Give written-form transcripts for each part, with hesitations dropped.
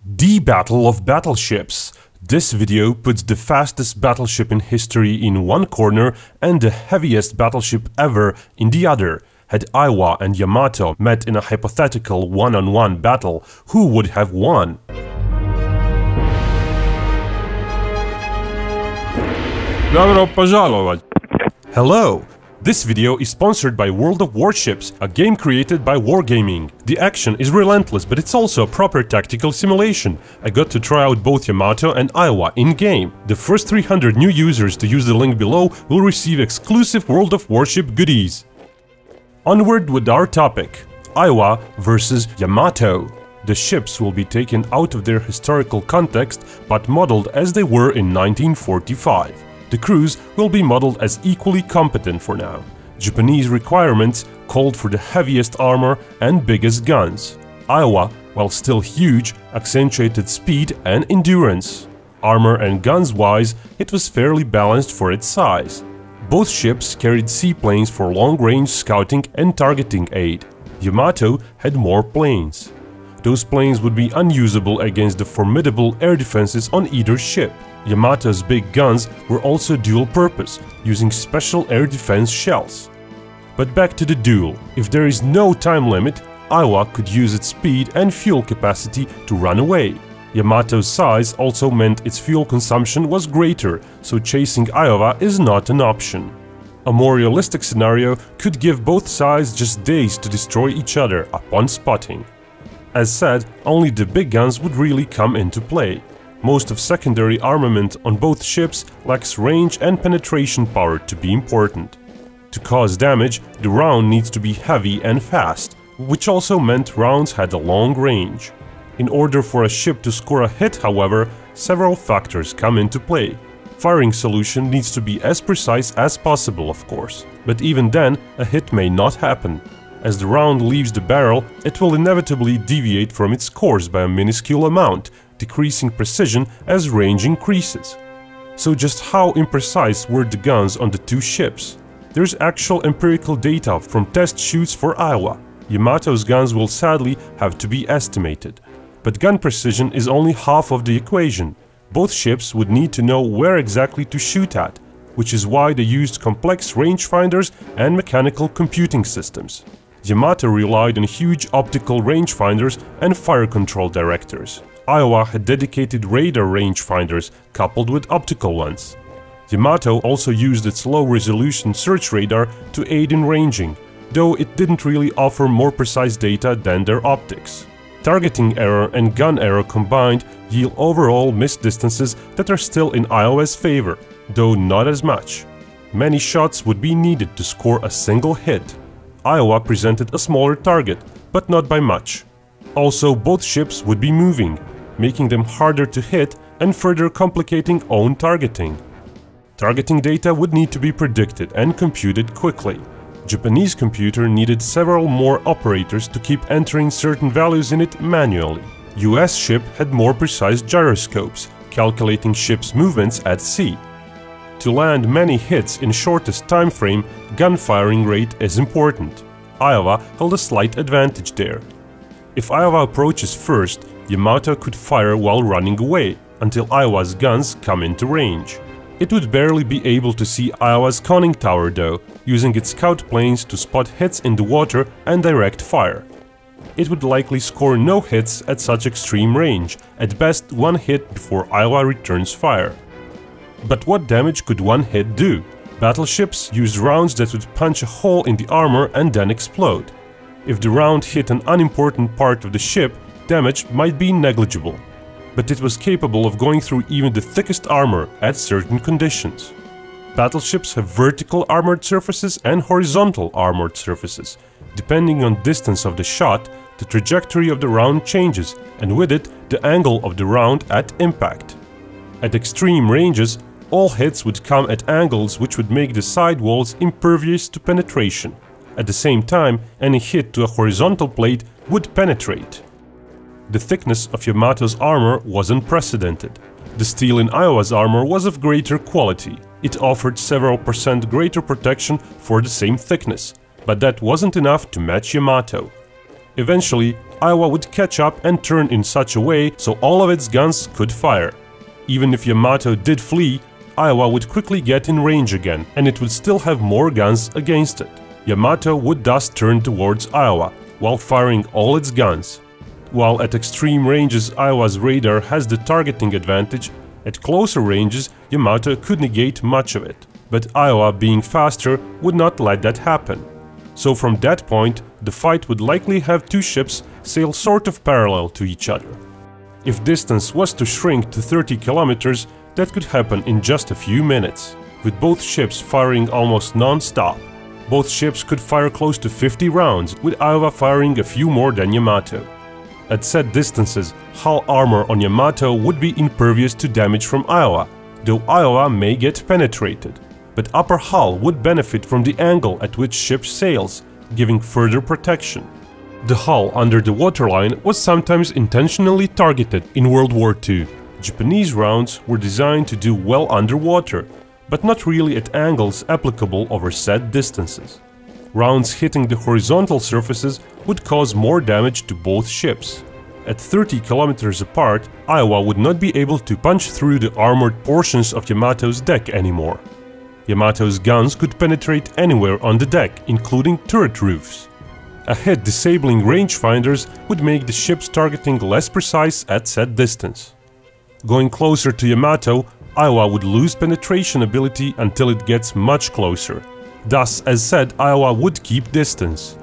The Battle of Battleships. This video puts the fastest battleship in history in one corner and the heaviest battleship ever in the other. Had Iowa and Yamato met in a hypothetical one-on-one battle, who would have won? Добро пожаловать! Hello! This video is sponsored by World of Warships, a game created by Wargaming. The action is relentless, but it's also a proper tactical simulation. I got to try out both Yamato and Iowa in-game. The first 300 new users to use the link below will receive exclusive World of Warship goodies. Onward with our topic: Iowa versus Yamato. The ships will be taken out of their historical context, but modeled as they were in 1945. The crews will be modeled as equally competent for now. Japanese requirements called for the heaviest armor and biggest guns. Iowa, while still huge, accentuated speed and endurance. Armor and guns wise, it was fairly balanced for its size. Both ships carried seaplanes for long-range scouting and targeting aid. Yamato had more planes. Those planes would be unusable against the formidable air defenses on either ship. Yamato's big guns were also dual-purpose, using special air defense shells. But back to the duel. If there is no time limit, Iowa could use its speed and fuel capacity to run away. Yamato's size also meant its fuel consumption was greater, so chasing Iowa is not an option. A more realistic scenario could give both sides just days to destroy each other upon spotting. As said, only the big guns would really come into play. Most of secondary armament on both ships lacks range and penetration power to be important. To cause damage, the round needs to be heavy and fast, which also meant rounds had a long range. In order for a ship to score a hit, however, several factors come into play. Firing solution needs to be as precise as possible, of course, but even then, a hit may not happen. As the round leaves the barrel, it will inevitably deviate from its course by a minuscule amount, decreasing precision as range increases. So just how imprecise were the guns on the two ships? There's actual empirical data from test shoots for Iowa. Yamato's guns will sadly have to be estimated. But gun precision is only half of the equation. Both ships would need to know where exactly to shoot at, which is why they used complex rangefinders and mechanical computing systems. Yamato relied on huge optical rangefinders and fire control directors. Iowa had dedicated radar rangefinders coupled with optical ones. Yamato also used its low-resolution search radar to aid in ranging, though it didn't really offer more precise data than their optics. Targeting error and gun error combined yield overall missed distances that are still in Iowa's favor, though not as much. Many shots would be needed to score a single hit. Iowa presented a smaller target, but not by much. Also, both ships would be moving, making them harder to hit and further complicating own targeting. Targeting data would need to be predicted and computed quickly. Japanese computer needed several more operators to keep entering certain values in it manually. US ship had more precise gyroscopes, calculating ships' movements at sea. To land many hits in shortest time frame, gun firing rate is important. Iowa held a slight advantage there. If Iowa approaches first, Yamato could fire while running away, until Iowa's guns come into range. It would barely be able to see Iowa's conning tower though, using its scout planes to spot hits in the water and direct fire. It would likely score no hits at such extreme range, at best one hit before Iowa returns fire. But what damage could one hit do? Battleships used rounds that would punch a hole in the armor and then explode. If the round hit an unimportant part of the ship, damage might be negligible. But it was capable of going through even the thickest armor at certain conditions. Battleships have vertical armored surfaces and horizontal armored surfaces. Depending on distance of the shot, the trajectory of the round changes, and with it, the angle of the round at impact. At extreme ranges, all hits would come at angles which would make the sidewalls impervious to penetration. At the same time, any hit to a horizontal plate would penetrate. The thickness of Yamato's armor was unprecedented. The steel in Iowa's armor was of greater quality. It offered several % greater protection for the same thickness, but that wasn't enough to match Yamato. Eventually, Iowa would catch up and turn in such a way so all of its guns could fire. Even if Yamato did flee, Iowa would quickly get in range again, and it would still have more guns against it. Yamato would thus turn towards Iowa, while firing all its guns. While at extreme ranges Iowa's radar has the targeting advantage, at closer ranges Yamato could negate much of it. But Iowa, being faster, would not let that happen. So from that point, the fight would likely have two ships sail sort of parallel to each other. If distance was to shrink to 30 kilometers, that could happen in just a few minutes, with both ships firing almost non-stop. Both ships could fire close to 50 rounds, with Iowa firing a few more than Yamato. At set distances, hull armor on Yamato would be impervious to damage from Iowa, though Iowa may get penetrated. But upper hull would benefit from the angle at which ship sails, giving further protection. The hull under the waterline was sometimes intentionally targeted in World War II. Japanese rounds were designed to do well underwater, but not really at angles applicable over set distances. Rounds hitting the horizontal surfaces would cause more damage to both ships. At 30 kilometers apart, Iowa would not be able to punch through the armored portions of Yamato's deck anymore. Yamato's guns could penetrate anywhere on the deck, including turret roofs. A hit disabling rangefinders would make the ship's targeting less precise at set distance. Going closer to Yamato, Iowa would lose penetration ability until it gets much closer. Thus, as said, Iowa would keep distance.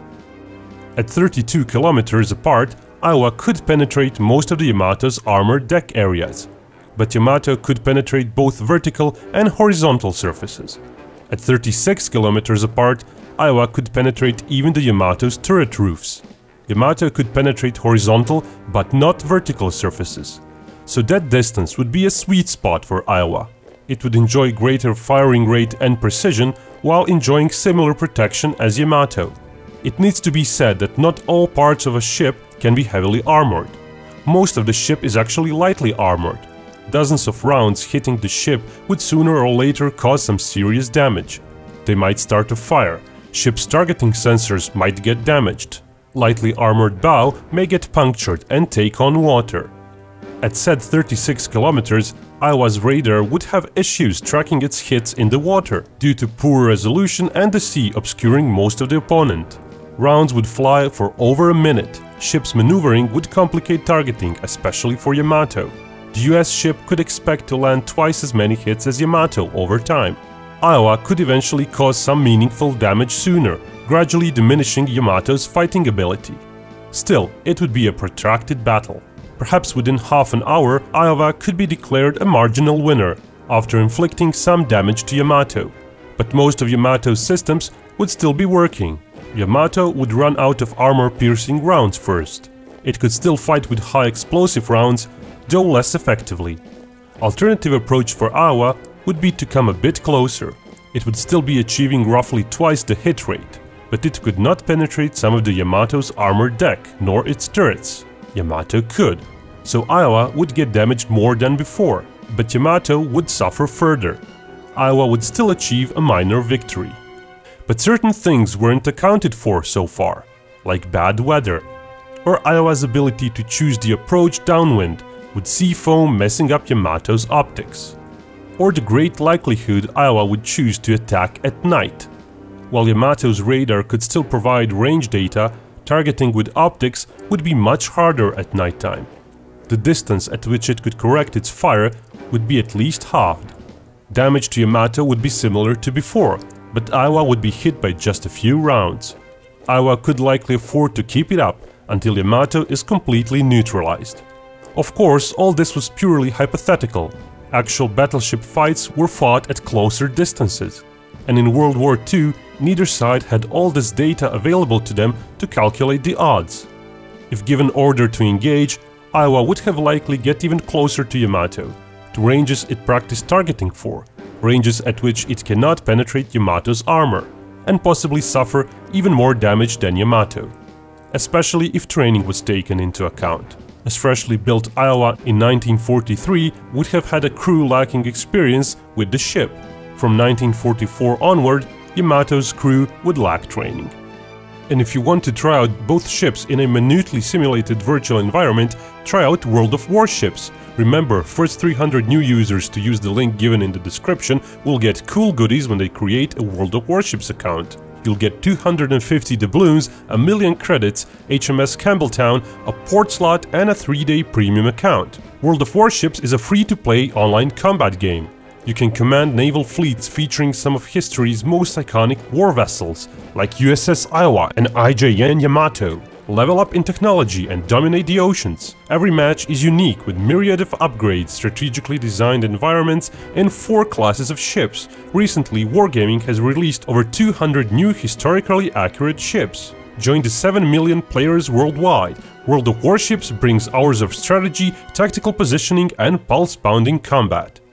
At 32 kilometers apart, Iowa could penetrate most of the Yamato's armored deck areas, but Yamato could penetrate both vertical and horizontal surfaces. At 36 kilometers apart, Iowa could penetrate even the Yamato's turret roofs. Yamato could penetrate horizontal but not vertical surfaces. So that distance would be a sweet spot for Iowa. It would enjoy greater firing rate and precision while enjoying similar protection as Yamato. It needs to be said that not all parts of a ship can be heavily armored. Most of the ship is actually lightly armored. Dozens of rounds hitting the ship would sooner or later cause some serious damage. They might start to fire, ship's targeting sensors might get damaged, lightly armored bow may get punctured and take on water. At said 36 kilometers, Iowa's radar would have issues tracking its hits in the water due to poor resolution and the sea obscuring most of the opponent. Rounds would fly for over a minute. Ship's maneuvering would complicate targeting, especially for Yamato. The US ship could expect to land twice as many hits as Yamato over time. Iowa could eventually cause some meaningful damage sooner, gradually diminishing Yamato's fighting ability. Still, it would be a protracted battle. Perhaps within half an hour, Iowa could be declared a marginal winner, after inflicting some damage to Yamato. But most of Yamato's systems would still be working. Yamato would run out of armor-piercing rounds first. It could still fight with high explosive rounds, though less effectively. Alternative approach for Iowa would be to come a bit closer. It would still be achieving roughly twice the hit rate, but it could not penetrate some of the Yamato's armored deck, nor its turrets. Yamato could. So Iowa would get damaged more than before, but Yamato would suffer further. Iowa would still achieve a minor victory. But certain things weren't accounted for so far, like bad weather, or Iowa's ability to choose the approach downwind, with sea foam messing up Yamato's optics, or the great likelihood Iowa would choose to attack at night. While Yamato's radar could still provide range data, targeting with optics would be much harder at nighttime. The distance at which it could correct its fire would be at least halved. Damage to Yamato would be similar to before, but Iowa would be hit by just a few rounds. Iowa could likely afford to keep it up until Yamato is completely neutralized. Of course, all this was purely hypothetical. Actual battleship fights were fought at closer distances, and in World War II, neither side had all this data available to them to calculate the odds. If given order to engage, Iowa would have likely get even closer to Yamato, to ranges it practiced targeting for, ranges at which it cannot penetrate Yamato's armor, and possibly suffer even more damage than Yamato, especially if training was taken into account, as freshly built Iowa in 1943 would have had a crew lacking experience with the ship. From 1944 onward, Yamato's crew would lack training. And if you want to try out both ships in a minutely simulated virtual environment, try out World of Warships. Remember, first 300 new users to use the link given in the description will get cool goodies when they create a World of Warships account. You'll get 250 doubloons, 1,000,000 credits, HMS Campbelltown, a port slot and a 3-day premium account. World of Warships is a free-to-play online combat game. You can command naval fleets featuring some of history's most iconic war vessels, like USS Iowa and IJN Yamato. Level up in technology and dominate the oceans. Every match is unique with myriad of upgrades, strategically designed environments, and 4 classes of ships. Recently, Wargaming has released over 200 new historically accurate ships. Join the 7 million players worldwide. World of Warships brings hours of strategy, tactical positioning, and pulse-pounding combat.